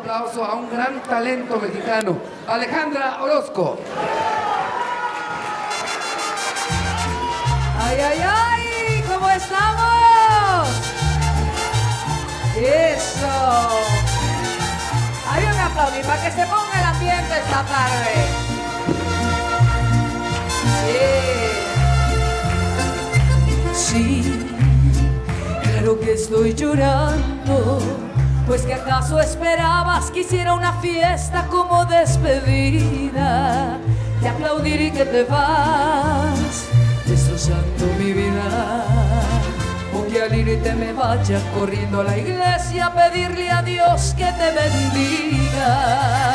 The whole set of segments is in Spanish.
aplauso a un gran talento mexicano, Alejandra Orozco. ¡Ay, ay, ay! ¿Cómo estamos? ¡Eso! Hay un aplaudir para que se ponga el ambiente esta tarde. Sí, claro que estoy llorando, pues que acaso esperabas que hiciera una fiesta como despedida, de aplaudir y que te vas destrozando mi vida, o que al irte me vaya corriendo a la iglesia a pedirle a Dios que te bendiga.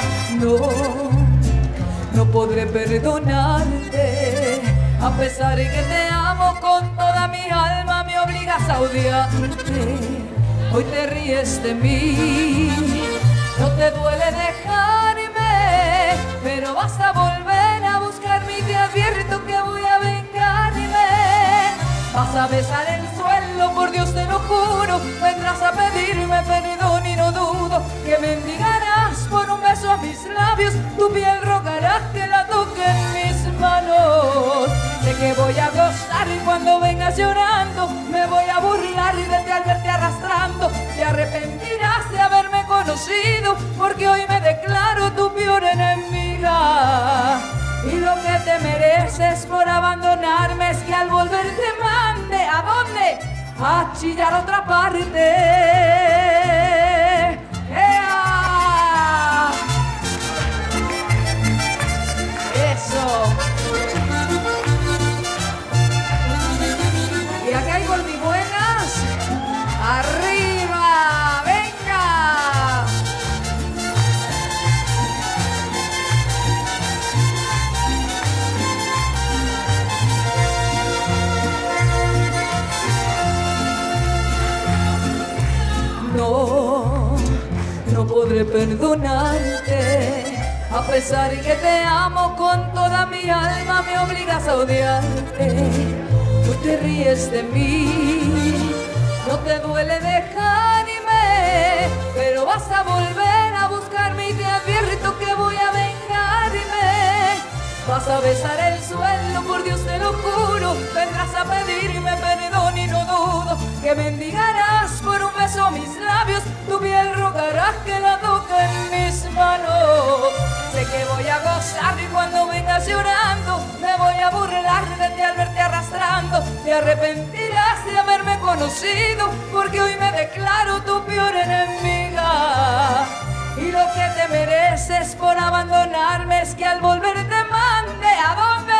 No podré perdonarte, a pesar de que te amo con toda mi alma, me obligas a odiarte. Hoy te ríes de mí, no te duele dejarme, pero vas a volver a buscarme y te advierto que voy a vengarme. Vas a besar el suelo, por Dios te lo juro, vendrás a pedirme perdón y no dudo que mendigarás por un beso a mis labios, tu piel rogará que la toque en mis manos. Sé que voy a gozar y cuando vengas llorando me voy a burlar y de ti al verte arrastrando te arrepentirás de haberme conocido, porque hoy me declaro tu peor enemiga. Y lo que te mereces por abandonarme es que al volver te mande ¿a dónde? A chillar a otra parte. ¡Ea! Eso. Y acá hay gordibuenas. ¡Arriba! ¡Venga! No podré perdonarte, a pesar de que te amo con toda mi alma, me obligas a odiarte. Tú te ríes de mí, no te duele dejarme, pero vas a volver a buscarme y te advierto que voy a vengarme. Vas a besar el suelo, por Dios te lo juro, vendrás a pedirme perdón y no dudo que mendigarás por un beso a mis labios, tu piel rogará que la toque en mis manos. Sé que voy a gozar y cuando vengas llorando me voy a burlar de ti al verte arrastrando, te arrepentirás de haberme conocido, porque hoy me declaro tu peor enemiga. Y lo que te mereces por abandonarme es que al volver te mande ¿a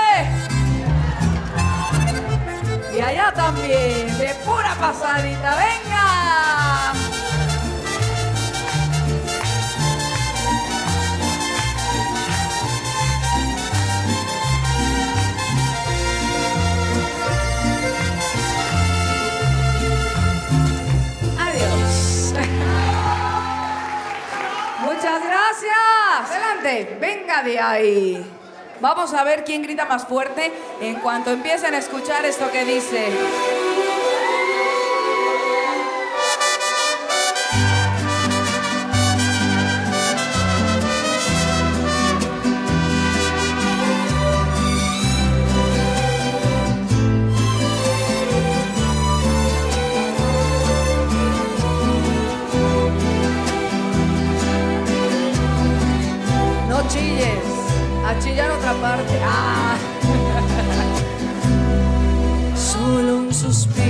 dónde? Y allá también, de pura pasadita, venga. Adiós. Muchas gracias. Adelante, venga de ahí. Vamos a ver quién grita más fuerte en cuanto empiecen a escuchar esto que dice. No chilles. A chillar otra parte. ¡Ah! Solo un suspiro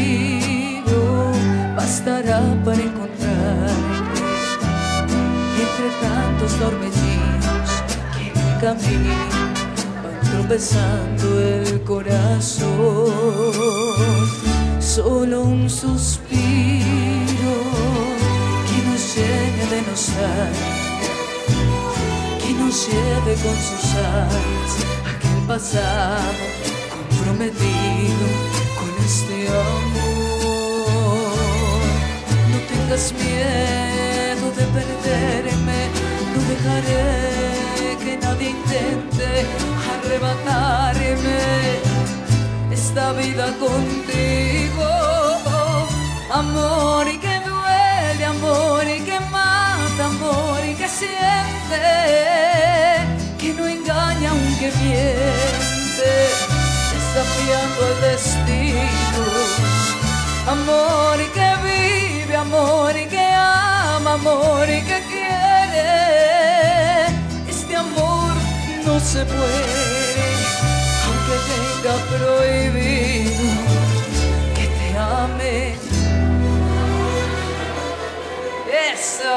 bastará para encontrarte entre tantos torbellinos que en el camino van tropezando el corazón. Solo un suspiro que nos llene de nostalgia, nos lleve con sus alas aquel pasado comprometido con este amor. No tengas miedo de perderme, no dejaré que nadie intente arrebatarme esta vida contigo. Amor y que duele, amor y que mata, amor desafiando el destino. Amor y que vive, amor y que ama, amor y que quiere. Este amor no se muere, aunque tenga prohibido que te ame. Eso.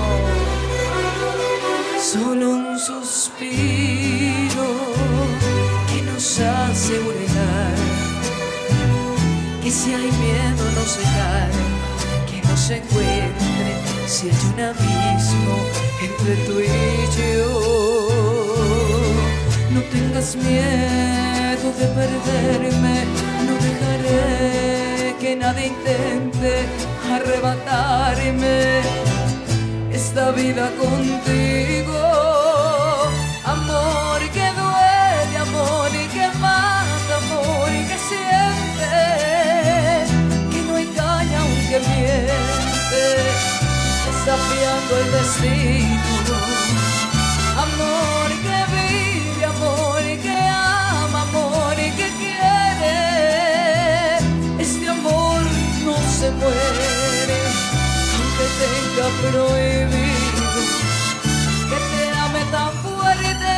Solo un suspiro que nos hace volar, que si hay miedo no se cae, que no se encuentre si hay un abismo entre tú y yo. No tengas miedo de perderme, no dejaré que nadie intente arrebatarme esta vida contigo. Amor que duele, amor y que mata, amor y que siente, que no engaña aunque miente, desafiando el destino. Amor que vive, amor y que ama, amor y que quiere. Este amor no se muere, aunque tenga prohibido que te ame tan fuerte.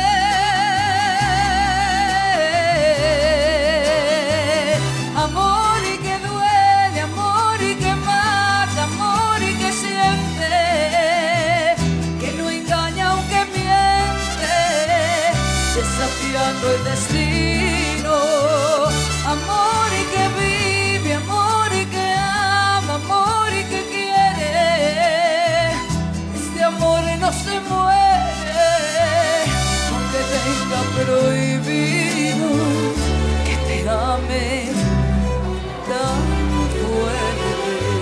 Amor y que duele, amor y que mata, amor y que siente, que no engaña aunque miente, desafiando el destino. Amor y que vive, amor y que ama, amor y que quiere. Este amor no se muere, aunque tenga prohibido que te ame tan fuerte.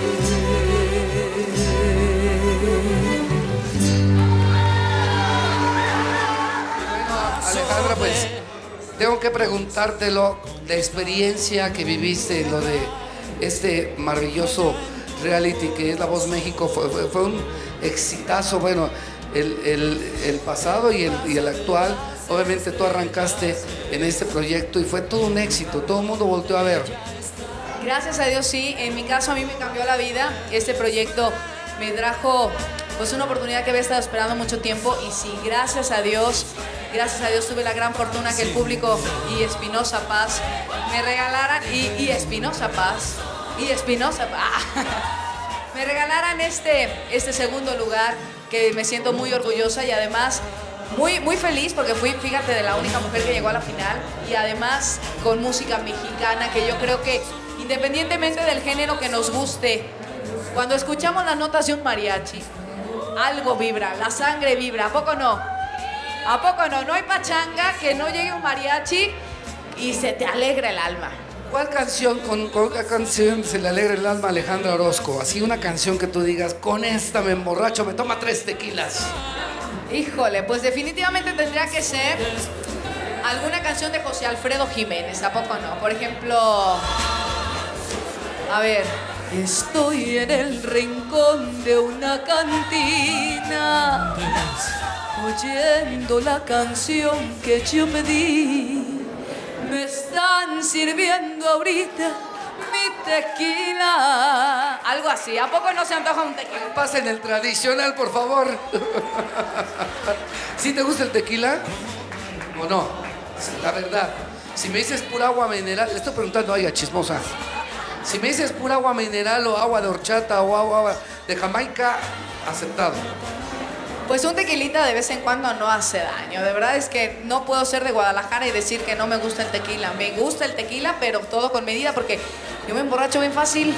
Bueno, Alejandra, pues tengo que preguntártelo, la experiencia que viviste en lo de este maravilloso reality que es La Voz México, fue un exitazo. Bueno, el pasado y el actual. Obviamente tú arrancaste en este proyecto y fue todo un éxito, todo el mundo volteó a ver. Gracias a Dios, sí. En mi caso, a mí me cambió la vida. Este proyecto me trajo pues una oportunidad que había estado esperando mucho tiempo. Y sí, gracias a Dios tuve la gran fortuna que el público y Espinosa Paz me regalaran, y Espinosa Paz, me regalaran este segundo lugar, que me siento muy orgullosa y además muy, muy feliz porque fui, fíjate, de la única mujer que llegó a la final, y además con música mexicana, que yo creo que independientemente del género que nos guste, cuando escuchamos las notas de un mariachi, algo vibra, la sangre vibra. ¿A poco no? ¿A poco no? No hay pachanga que no llegue un mariachi y se te alegra el alma. ¿Cuál canción, con qué canción se le alegra el alma a Alejandra Orozco? Así una canción que tú digas, con esta me emborracho, me toma 3 tequilas. Híjole, pues definitivamente tendría que ser alguna canción de José Alfredo Jiménez. ¿A poco no? Por ejemplo, a ver. Estoy en el rincón de una cantina, oyendo la canción que yo pedí. Me están sirviendo ahorita mi tequila. Algo así, ¿a poco no se antoja un tequila? Pasen el tradicional, por favor. ¿Sí te gusta el tequila o no? La verdad, si me dices pura agua mineral, le estoy preguntando, oiga, chismosa. Si me dices pura agua mineral o agua de horchata o agua de Jamaica, aceptado. Pues un tequilita de vez en cuando no hace daño. De verdad es que no puedo ser de Guadalajara y decir que no me gusta el tequila. Me gusta el tequila, pero todo con medida, porque yo me emborracho bien fácil.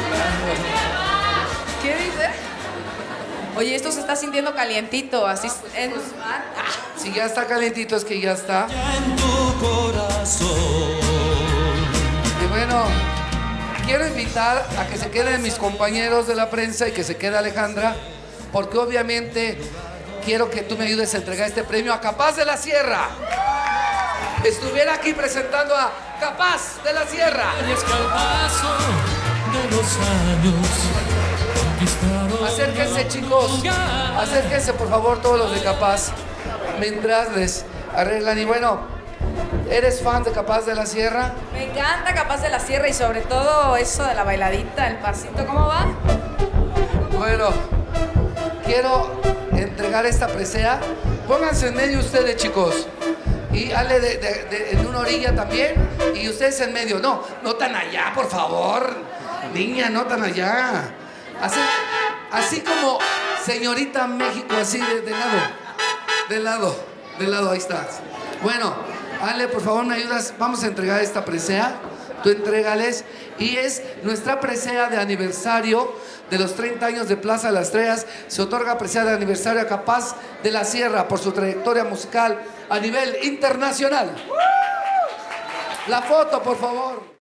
¿Qué dice? Oye, esto se está sintiendo calientito, así es. Si ya está calientito es que ya está. En tu corazón. Y bueno, quiero invitar a que se queden mis compañeros de la prensa y que se quede Alejandra, porque obviamente quiero que tú me ayudes a entregar este premio a Capaz de la Sierra. Estuviera aquí presentando a Capaz de la Sierra. Y es que al paso de los años conquistaron. Acérquense, chicos. Acérquense, por favor, todos los de Capaz, mientras les arreglan. Y bueno, ¿Eres fan de Capaz de la Sierra? Me encanta Capaz de la Sierra y sobre todo eso de la bailadita, el pasito. ¿Cómo va? Bueno, quiero entregar esta presea. Pónganse en medio ustedes, chicos. Y Ale en una orilla también. Y ustedes en medio. No, no tan allá, por favor. Niña, no tan allá. Así como señorita México, así de lado. De lado, ahí estás. Bueno, Ale, por favor, ¿me ayudas? Vamos a entregar esta presea. Tú entrégales. Y es nuestra presea de aniversario de los 30 años de Plaza de las Estrellas. Se otorga presea de aniversario a Capaz de la Sierra por su trayectoria musical a nivel internacional. La foto, por favor.